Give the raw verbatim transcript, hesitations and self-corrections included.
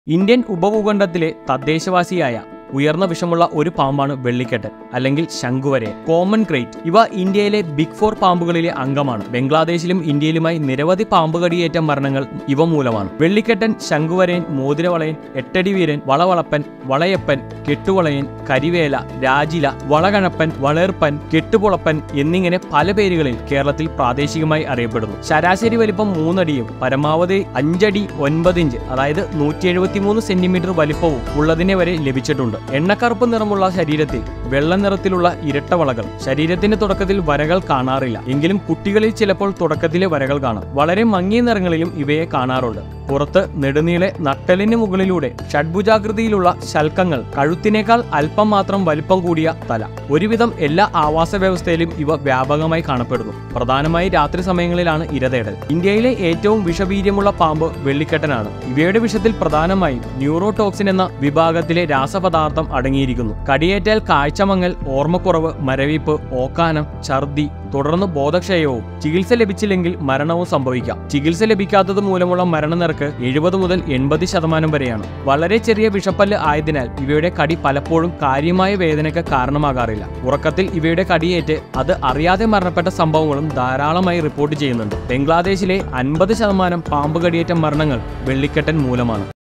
Indian ഉപഭൂഖണ്ഡത്തിലെ തദ്ദേശവാസിയായ ഉയർന്ന വിഷമുള്ള ഒരു പാമ്പാണ് വെള്ളിക്കെട്ടൻ അല്ലെങ്കിൽ ശംഖുവരയൻ കോമൺ ക്രേറ്റ്. ഇവ ഇന്ത്യയിലെ ബിഗ് ഫോർ പാമ്പുകളിലെ അംഗമാണ്. ബംഗ്ലാദേശിലും ഇന്ത്യയിലുമായി നിരവധി പാമ്പ് കടിയേറ്റ മരണങ്ങൾ ഇവ മൂലമാണ്. വെള്ളിക്കെട്ടൻ, ശംഖുവരയൻ, മോതിരവളയൻ, എട്ടടി വീരൻ, വളവളപ്പൻ, വളയപ്പൻ, കെട്ടുവളയൻ, കരിവേല, രാജില, വളകണപ്പൻ, വളേർപ്പൻ, കെട്ടുപുളപ്പൻ എന്നിങ്ങനെ പല പേരുകളിൽ കേരളത്തിൽ പ്രാദേശികമായി അറിയപ്പെടുന്നു. ശരാശരി വലിപ്പം മൂന്നടിയും പരമാവധി അഞ്ചടി ഒൻപത് ഇഞ്ച് അതായത് നൂറ്റി എഴുപത്തി മൂന്ന് സെന്റിമീറ്റർ വലിപ്പവും ഉള്ളതിനെ വരെ ലഭിച്ചിട്ടുണ്ട്. എണ്ണക്കറുപ്പ് നിറമുള്ള ശരീരത്തിൽ വെള്ള നിറത്തിലുള്ള ഇരട്ട വളകൾ. ശരീരത്തിന്റെ തുടക്കത്തിൽ വരകൾ കാണാറില്ല, എങ്കിലും കുട്ടികളിൽ ചിലപ്പോൾ തുടക്കത്തിലെ വരകൾ കാണാം. വളരെ മങ്ങിയ നിറങ്ങളിലും ഇവയെ കാണാറുണ്ട്. പുറത്ത് നെടുനീളെ നട്ടലിന് മുകളിലൂടെ ഷഡ്ഭുജാകൃതിയിലുള്ള ശൽക്കങ്ങൾ, കഴുത്തിനേക്കാൾ അല്പം മാത്രം വലിപ്പം കൂടിയ തല. ഒരുവിധം എല്ലാ ആവാസ വ്യവസ്ഥയിലും ഇവ വ്യാപകമായി കാണപ്പെടുന്നു. പ്രധാനമായി രാത്രി സമയങ്ങളിലാണ് ഇരതേടൽ. ഇന്ത്യയിലെ ഏറ്റവും വിഷവീര്യമുള്ള പാമ്പ് വെള്ളിക്കെട്ടനാണ്. ഇവയുടെ വിഷത്തിൽ പ്രധാനമായും ന്യൂറോടോക്സിൻ എന്ന വിഭാഗത്തിലെ രാസപദാർത്ഥം അടങ്ങിയിരിക്കുന്നു. കടിയേറ്റാൽ കാഴ്ചമങ്ങൽ, ഓർമ്മക്കുറവ്, മരവിപ്പ്, ഓക്കാനം, ഛർദി, തുടർന്ന് ബോധക്ഷയവും ചികിത്സ ലഭിച്ചില്ലെങ്കിൽ മരണവും സംഭവിക്കാം. ചികിത്സ ലഭിക്കാത്തത് മൂലമുള്ള മരണനിരക്ക് എഴുപത് മുതൽ എൺപത് ശതമാനം വരെയാണ്. വളരെ ചെറിയ വിഷപ്പല്ല് ആയതിനാൽ ഇവയുടെ കടി പലപ്പോഴും കാര്യമായ വേദനയ്ക്ക് കാരണമാകാറില്ല. ഉറക്കത്തിൽ ഇവയുടെ കടിയേറ്റ് അത് അറിയാതെ മരണപ്പെട്ട സംഭവങ്ങളും ധാരാളമായി റിപ്പോർട്ട് ചെയ്യുന്നുണ്ട്. ബംഗ്ലാദേശിലെ അൻപത് ശതമാനം പാമ്പ് കടിയേറ്റ മരണങ്ങൾ വെള്ളിക്കെട്ടൻ മൂലമാണ്.